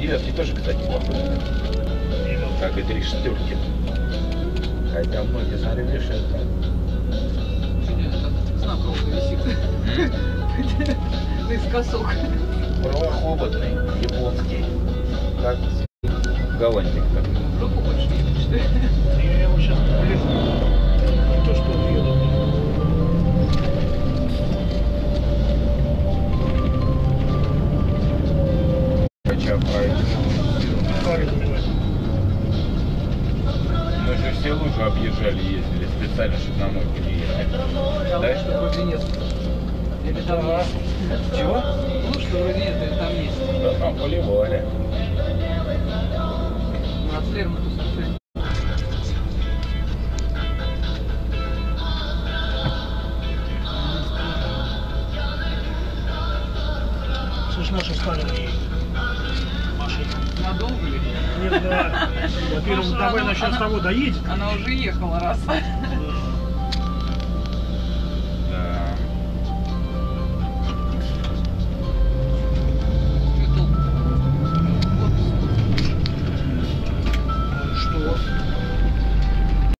девятки тоже, кстати, похожи. Как и 3 шестерки. Хотя многие смотрели, видишь, это... Знак висит. Наискосок. Правоходный, японский. Как Голландик такой. Руку больше не что ли? Я его сейчас полезу. Не то, что он еду. Хотя Фары убивать. мы же все лужи объезжали, ездили специально, чтобы на мойку не ехать. Да, что вроде нет. Или там есть. Чего? Ну, что вроде нет, или там есть. Да там поливали. От Лермонтова слушай. Слышь, наши стали машину. Надолго ли? Нет, да. Во-первых, давай начнем с того, доедет. Она уже ехала раз. Да.